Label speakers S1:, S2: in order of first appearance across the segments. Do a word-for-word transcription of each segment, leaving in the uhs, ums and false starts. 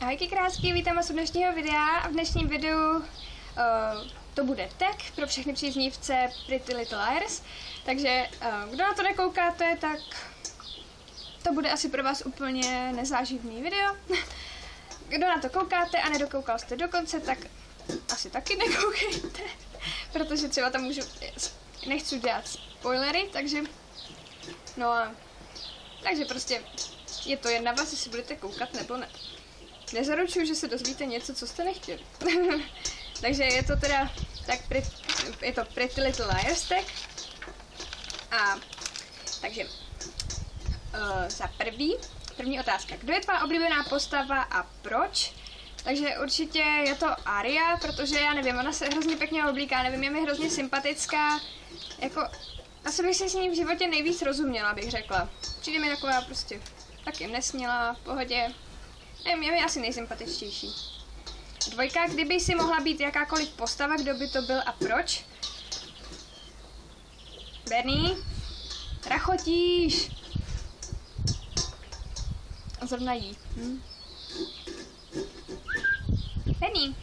S1: Ahojky krásky, vítám vás u dnešního videa a v dnešním videu uh, to bude tag pro všechny příznivce Pretty Little Liars. Takže uh, kdo na to nekoukáte, tak to bude asi pro vás úplně nezáživný video. Kdo na to koukáte a nedokoukal jste do konce, tak asi taky nekoukejte, protože třeba tam můžu, nechci dělat spoilery, takže no a takže prostě je to jen na vás, jestli budete koukat nebo ne. Nezaručuju, že se dozvíte něco, co jste nechtěli. Takže je to teda tak je to Pretty Little Liars tag. A takže uh, za prvý, první otázka. Kdo je tvá oblíbená postava a proč? Takže určitě je to Aria, protože já nevím, ona se hrozně pěkně oblíká, nevím, je mi hrozně sympatická. Jako, asi bych si s ní v životě nejvíc rozuměla, bych řekla. Přijde mi taková prostě taky nesmělá, v pohodě. Nevím, je mi asi nejsympatičtější. Dvojka, kdyby si mohla být jakákoliv postava, kdo by to byl a proč? Bernie? Rachotíš! A zrovna jí. Hm? Bernie?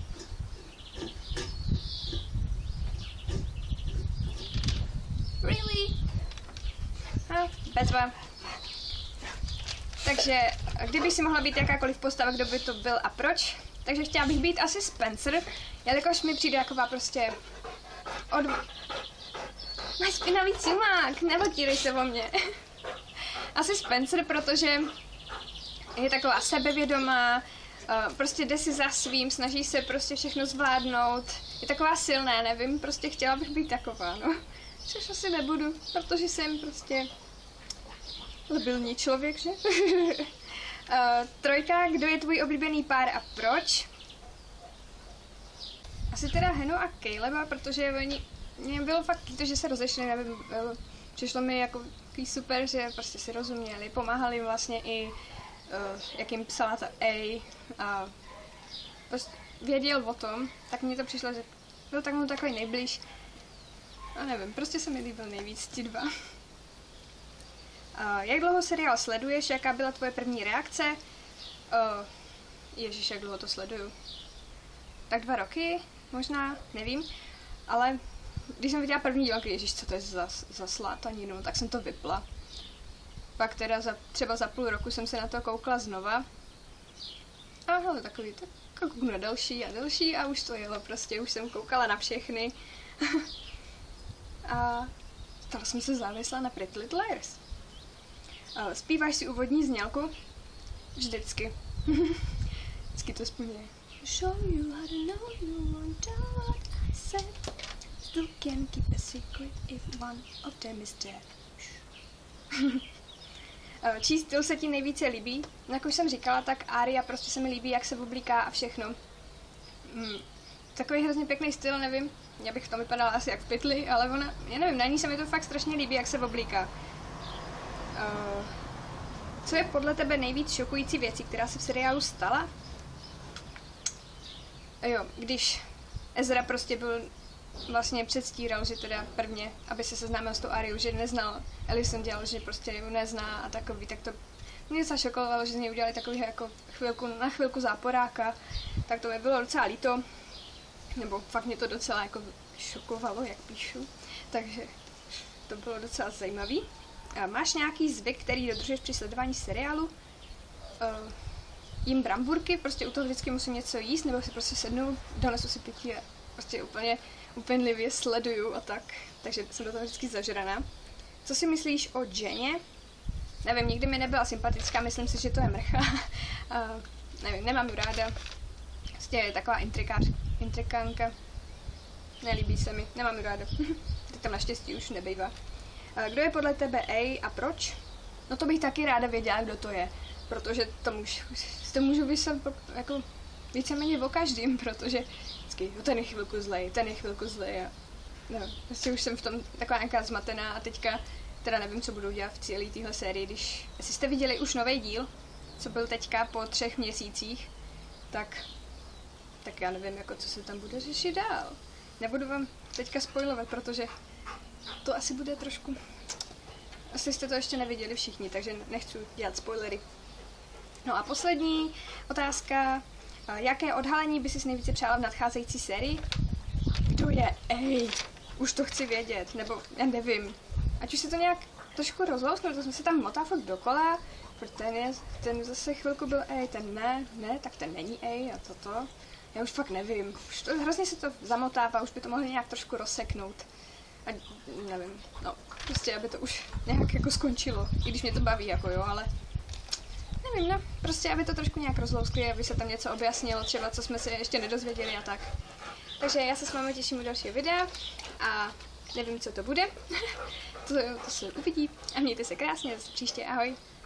S1: Really? No, bezva. Takže, kdyby si mohla být jakákoliv postava, kdo by to byl a proč? Takže chtěla bych být asi Spencer, jelikož mi přijde taková prostě od... Máš špinavý cimák, nevotírej se o mě. Asi Spencer, protože je taková sebevědomá, prostě jde si za svým, snaží se prostě všechno zvládnout. Je taková silná, nevím, prostě chtěla bych být taková, no. Což asi nebudu, protože jsem prostě labilní člověk, že? uh, trojka, kdo je tvůj oblíbený pár a proč? Asi teda Henu a Caleba, protože oni, mě bylo fakt to, že se rozešli, nevím, bylo, přišlo mi jako super, že prostě si rozuměli, pomáhali vlastně i, uh, jak jim psala ta A a prostě věděl o tom, tak mně to přišlo, že byl tak mu takový nejblíž. A nevím, prostě se mi líbil nejvíc ti dva. Uh, jak dlouho seriál sleduješ? Jaká byla tvoje první reakce? Uh, Ježiš, jak dlouho to sleduju? Tak dva roky, možná, nevím. Ale když jsem viděla první díl, ježiš, co to je za, za slátaninu, tak jsem to vypla. Pak teda za, třeba za půl roku jsem se na to koukla znova. A hele, takový, tak kouknu na další a další a už to jelo prostě, už jsem koukala na všechny. A stala jsem se závislá na Pretty Little Liars. Uh, zpíváš si úvodní znělku? Vždycky. Vždycky to splňuje. Show you how to know you want what I said. Still can keep a secret if one of them is dead. uh, čí styl se ti nejvíce líbí? Jak už jsem říkala, tak Aria prostě se mi líbí, jak se oblíká a všechno. Mm, takový hrozně pěkný styl, nevím. Já bych v tom vypadala asi jak v pytli, ale ona, já nevím, na ní se mi to fakt strašně líbí, jak se oblíká. Uh, co je podle tebe nejvíc šokující věcí, která se v seriálu stala? Jo, když Ezra prostě byl, vlastně předstíral, že teda prvně, aby se seznámil s tou Ariou, že neznal, Ellison dělal, že prostě ji nezná a takový, tak to mě zašokovalo, že z něj udělali takový jako chvilku, na chvilku záporáka, tak to mi bylo docela líto, nebo fakt mě to docela jako šokovalo, jak píšu, takže to bylo docela zajímavý. A máš nějaký zvyk, který dodržuješ při sledování seriálu? Uh, jím bramburky, prostě u toho vždycky musím něco jíst, nebo si prostě sednu, donesu si pití a prostě úplně upenlivě sleduju a tak. Takže jsem do toho vždycky zažraná. Co si myslíš o Jenně? Nevím, nikdy mi nebyla sympatická, myslím si, že to je mrcha. uh, nevím, nemám ji ráda. Prostě je taková intrikář, intrikánka. Nelíbí se mi, nemám ji ráda. Teď tam naštěstí už nebejvá. Kdo je podle tebe A a proč? No to bych taky ráda věděla, kdo to je, protože to, můž, to můžu vyslat jako víceméně o každým, protože vždycky, ten je chvilku zlej, ten je chvilku zlej a no, prostě už jsem v tom taková nějaká zmatená a teďka teda nevím, co budu dělat v celé téhle sérii, když, jestli jste viděli už nový díl, co byl teďka po třech měsících, tak, tak já nevím, jako co se tam bude řešit dál. Nebudu vám teďka spoilovat, protože to asi bude trošku... Asi jste to ještě neviděli všichni, takže nechci dělat spoilery. No a poslední otázka. Jaké odhalení by si nejvíce přála v nadcházející sérii? Kdo je? Ej, už to chci vědět, nebo já nevím. Ať už se to nějak trošku rozlousknu, to jsem se tam motá fakt dokola, protože ten, je, ten zase chvilku byl ej, ten ne, ne, tak ten není ej a toto. Já už fakt nevím, už to, hrozně se to zamotává, už by to mohlo nějak trošku rozseknout. A nevím, no, prostě aby to už nějak jako skončilo, i když mě to baví jako jo, ale nevím, no, prostě aby to trošku nějak rozlouskli, aby se tam něco objasnilo, třeba co jsme si ještě nedozvěděli a tak. Takže já se s vámi těším u dalšího videa a nevím, co to bude, to, to se uvidí a mějte se krásně, zase příště, ahoj.